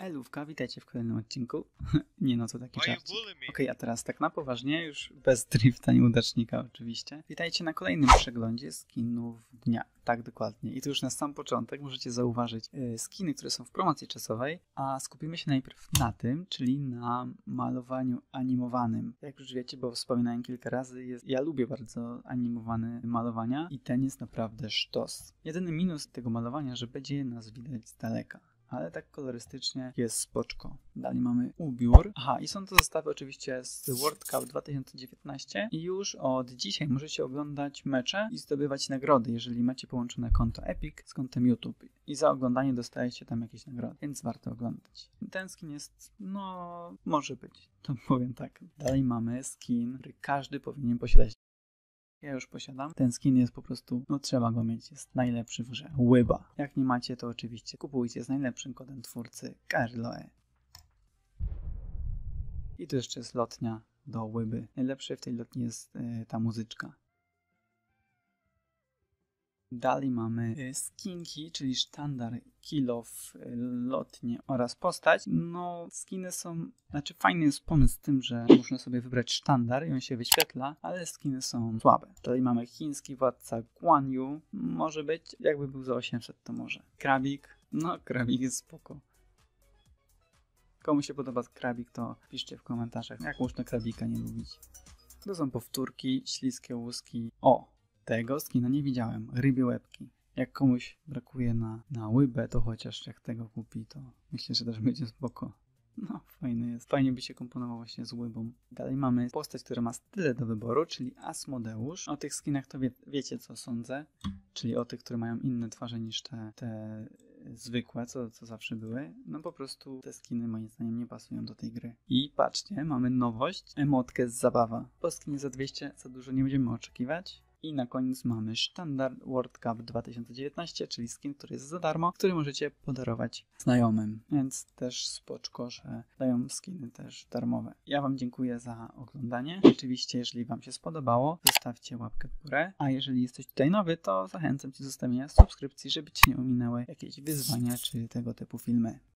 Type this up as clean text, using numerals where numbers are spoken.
Elówka, witajcie w kolejnym odcinku. Nie no, to taki Why you żarcik. bully me? Okej, a teraz tak na poważnie, już bez drifta nieudacznika oczywiście. Witajcie na kolejnym przeglądzie skinów dnia. Tak, dokładnie. I tu już na sam początek możecie zauważyć skiny, które są w promocji czasowej, a skupimy się najpierw na tym, czyli na malowaniu animowanym. Jak już wiecie, bo wspominałem kilka razy, ja lubię bardzo animowane malowania i ten jest naprawdę sztos. Jedyny minus tego malowania, że będzie nas widać z daleka. Ale tak kolorystycznie jest spoczko. Dalej mamy ubiór. Aha, i są to zestawy oczywiście z World Cup 2019 i już od dzisiaj możecie oglądać mecze i zdobywać nagrody, jeżeli macie połączone konto Epic z kontem YouTube. I za oglądanie dostajecie tam jakieś nagrody, więc warto oglądać. Ten skin jest, no, może być, to powiem tak. Dalej mamy skin, który każdy powinien posiadać. Ja już posiadam. Ten skin jest po prostu, no trzeba go mieć, jest najlepszy w grze. Łyba. Jak nie macie, to oczywiście kupujcie z najlepszym kodem twórcy Carloe. I tu jeszcze jest lotnia do łyby. Najlepsze w tej lotni jest ta muzyczka. Dalej mamy skinki, czyli sztandar, kill off, lotnie oraz postać. No, skiny są... Znaczy fajny jest pomysł z tym, że można sobie wybrać sztandar i on się wyświetla, ale skiny są słabe. Dalej mamy chiński władca Guan Yu. Może być, jakby był za 800 to może. Krabik. No, krabik jest spoko. Komu się podoba krabik, to piszcie w komentarzach, jak można krabika nie lubić. To są powtórki, śliskie łuski. O! Tego skina nie widziałem. Rybie łebki. Jak komuś brakuje na łybę, to chociaż jak tego kupi, to myślę, że też będzie spoko. No, fajny jest. Fajnie by się komponował właśnie z łybą. Dalej mamy postać, która ma style do wyboru, czyli Asmodeusz. O tych skinach to wiecie, co sądzę. Czyli o tych, które mają inne twarze niż te zwykłe, co zawsze były. No po prostu te skiny moim zdaniem nie pasują do tej gry. I patrzcie, mamy nowość. Emotkę z zabawa. Po skinie za 200 za dużo nie będziemy oczekiwać. I na koniec mamy sztandar World Cup 2019, czyli skin, który jest za darmo, który możecie podarować znajomym. Więc też spoczko, że dają skiny też darmowe. Ja wam dziękuję za oglądanie. Oczywiście, jeżeli wam się spodobało, zostawcie łapkę w górę. A jeżeli jesteś tutaj nowy, to zachęcam cię do zostawienia subskrypcji, żeby cię nie ominęły jakieś wyzwania czy tego typu filmy.